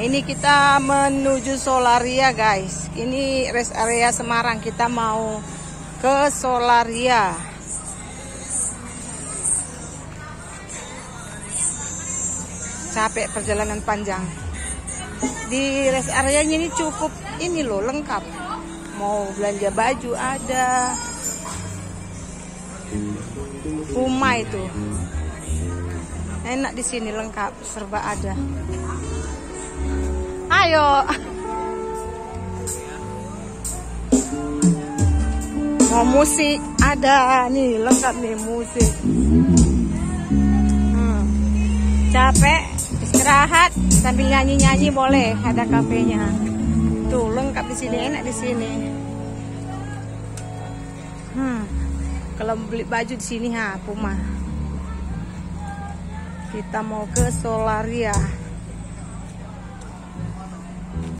Ini kita menuju Solaria guys. Ini rest area Semarang. Kita mau ke Solaria. Capek perjalanan panjang. Di rest area ini cukup ini loh, lengkap. Mau belanja baju ada. Puma itu. Enak di sini, lengkap, serba ada. Ayo. Mau musik ada nih, lengkap nih musik. Capek istirahat sambil nyanyi-nyanyi boleh, ada kafenya. Tuh lengkap di sini, enak di sini. Kalau beli baju di sini Puma. Kita mau ke Solaria.